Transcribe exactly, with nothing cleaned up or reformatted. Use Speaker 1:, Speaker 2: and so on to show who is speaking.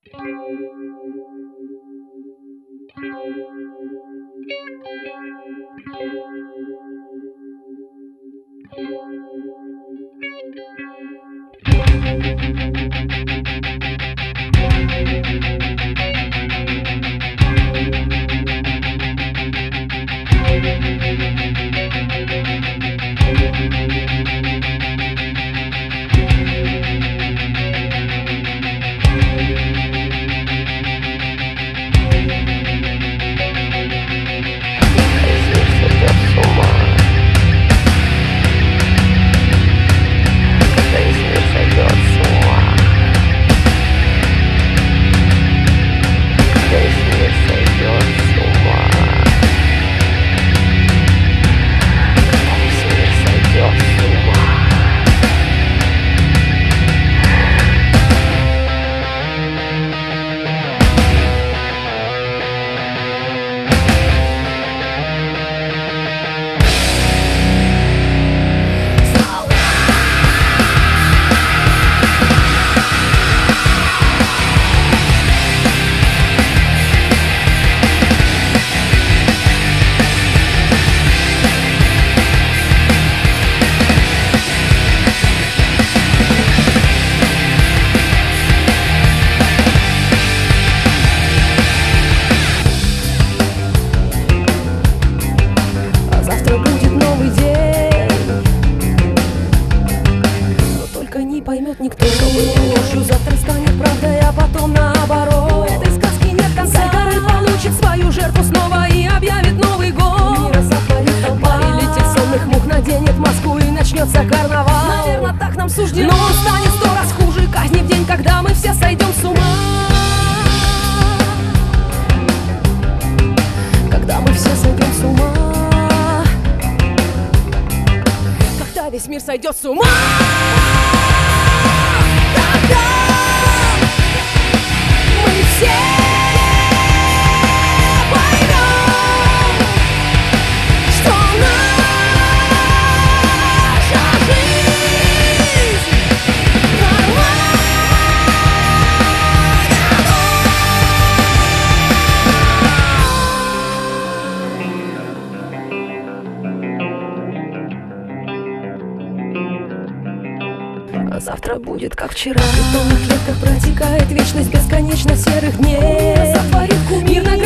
Speaker 1: Поймет никто, что было ложью, завтра станет правдой, а потом наоборот. У этой сказки нет конца. Горы получит свою жертву снова и объявит Новый год. Мира сотворит толпа, прилетит сонных мух, наденет маску и начнется карнавал. Наверное, так нам суждено. Но он станет сто раз хуже казни в день, когда мы все сойдем с ума. Когда мы все сойдем с ума. Когда весь мир сойдет с ума. Мы все поймем, что наша жизнь нормальна. А завтра будет как вчера. В бетонных клетках протекает вечность бесконечно серых дней. Сотворит кумир.